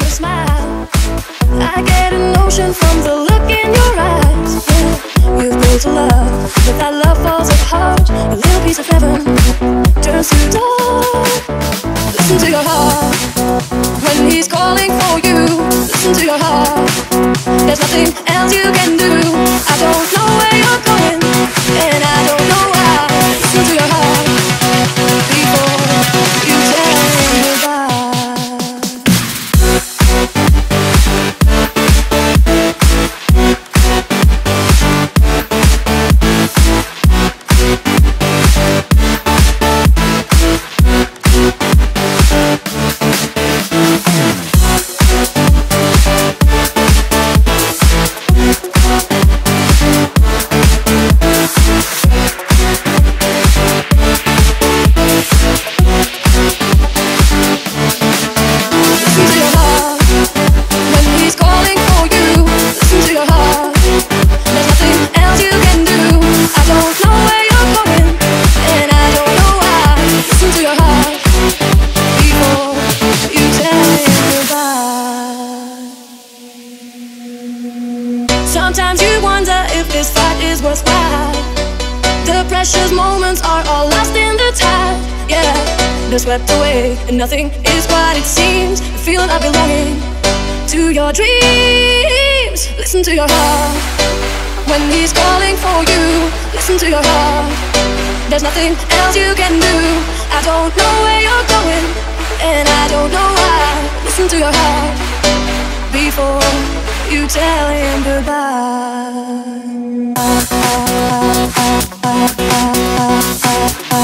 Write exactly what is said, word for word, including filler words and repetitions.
smile. I get an ocean from the look in your eyes. Yeah, you've built a love, but that love falls apart. A little piece of heaven turns to dark. Listen to your heart when he's calling for you. Listen to your heart. There's nothing else you can do. I don't know where you're going, and I don't know why. Listen to your heart before you tell him goodbye. Sometimes you wonder if this fight is worthwhile. The precious moments are all lost in the tide. Yeah, they're swept away and nothing is what it seems. The feeling of belonging to your dreams. Listen to your heart when he's calling for you. Listen to your heart. There's nothing else you can do. I don't know where you're going, and I don't know why. Listen to your heart before you tell him goodbye.